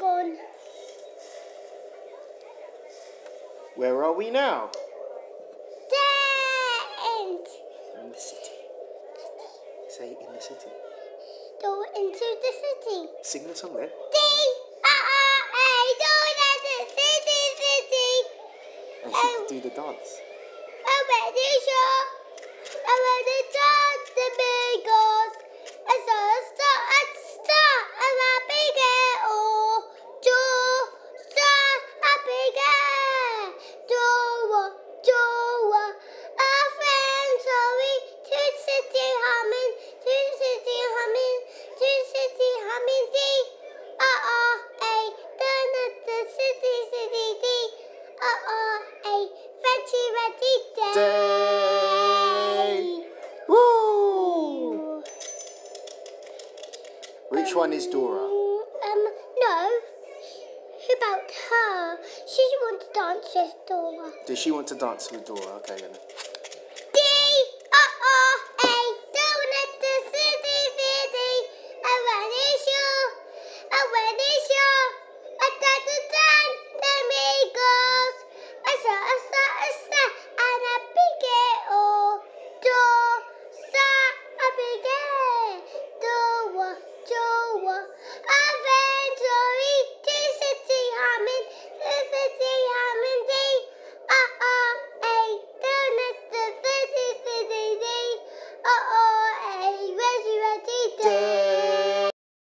gone. Where are we now? Tent. In the city. Say in the city. Go into the city. Sing the song then. City. And she could do the dance. I'm ready, sure. I'm ready to dance the bigos. And so start. I'm a big oh. Start a big Joa. Our friends are we to the city humming. The city, ready day. Woo! Which one is Dora? No. Who about her? She wants to dance with Dora. Does she want to dance with Dora? Okay, then.